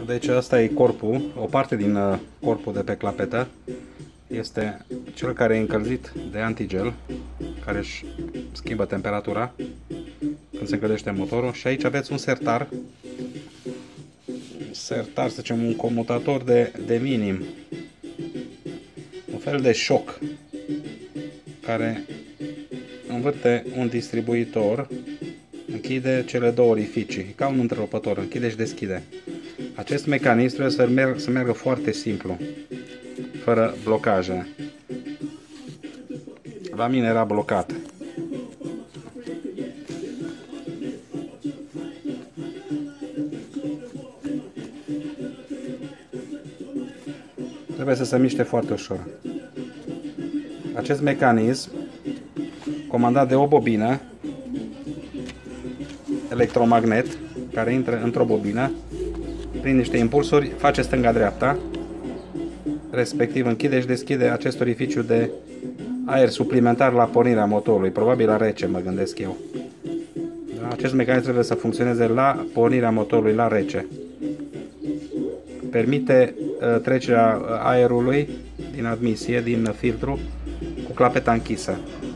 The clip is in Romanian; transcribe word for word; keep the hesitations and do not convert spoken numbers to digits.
Deci asta e corpul, o parte din corpul de pe clapetă este cel care e încălzit de antigel, care își schimbă temperatura când se încălzește motorul, și aici aveți un sertar, un sertar, să zicem, un comutator de, de minim, un fel de șoc care învârte un distribuitor, închide cele două orificii, ca un întrerupător, închide și deschide. Acest mecanism trebuie să meargă, să meargă foarte simplu, fără blocaje. La mine era blocat. Trebuie să se miște foarte ușor. Acest mecanism, comandat de o bobină, electromagnet, care intră într-o bobină, prin niște impulsuri, face stânga-dreapta, respectiv închide și deschide acest orificiu de aer suplimentar la pornirea motorului, probabil la rece, mă gândesc eu. Da? Acest mecanism trebuie să funcționeze la pornirea motorului la rece. Permite uh, trecerea aerului din admisie, din filtru, cu clapeta închisă.